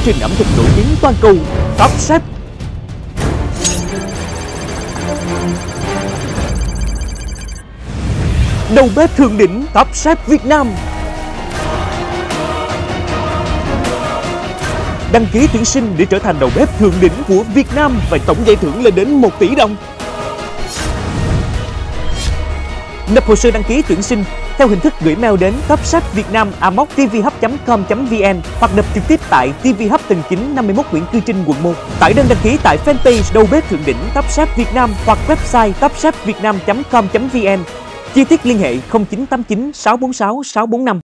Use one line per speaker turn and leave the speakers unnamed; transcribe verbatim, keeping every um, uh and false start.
trình ẩm thực nổi tiếng toàn cầu Top Chef. Đầu bếp thượng đỉnh Top Chef Việt Nam. Đăng ký tuyển sinh để trở thành đầu bếp thượng đỉnh của Việt Nam và tổng giải thưởng lên đến một tỷ đồng. Nộp hồ sơ đăng ký tuyển sinh theo hình thức gửi mail đến topchefvietnam a m o c t v hub chấm com chấm v n hoặc nộp trực tiếp tại ti vi Hub Tầng chín năm mươi mốt Nguyễn Cư Trinh, quận một. Tải đơn đăng ký tại fanpage đầu bếp thượng đỉnh Top Chef Việt Nam hoặc website topchefvietnam chấm com chấm v n. Chi tiết liên hệ không chín tám chín sáu bốn sáu sáu bốn năm.